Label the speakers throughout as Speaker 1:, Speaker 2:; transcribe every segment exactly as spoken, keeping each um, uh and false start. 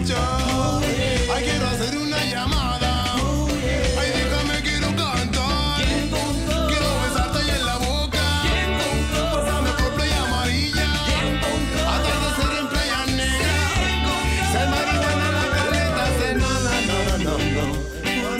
Speaker 1: marchar. Ay, quiero hacer una llamada. Ay, déjame, quiero cantar. Quiero besarte ahí en la boca. Pásame por Playa Amarilla. Atardecer en Playa Negra. Ser marihuana en la caleta. Ser no, no, no, no, no.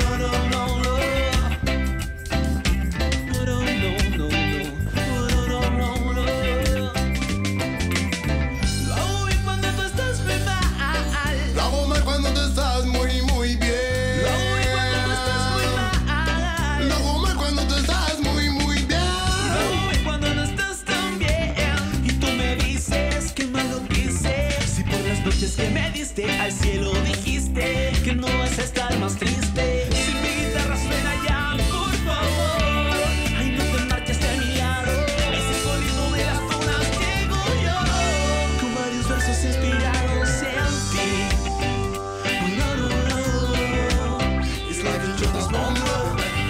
Speaker 2: Que me diste al cielo, dijiste que no vas a estar más triste. Si mi guitarra suena ya, por favor, ay, no te marches de mi lado. Ese sonido de las zonas llego yo, con varios versos inspirados en ti. No, no, no, it's like a Jonas Bomber.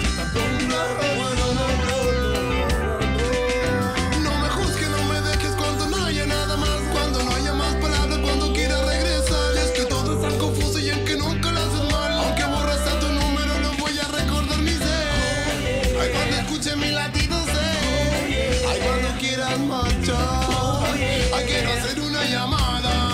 Speaker 1: No me juzgues, no me dejes cuando no haya nada más, cuando no haya más palabras, cuando quiera regresar. Es que todo es tan confuso y en que nunca lo haces mal. Aunque borras a tu número, lo voy a recordar mi ser. Ay, cuando escuche mi latido sé. Ay, cuando quieras marchar. Ay, quiero hacer una llamada.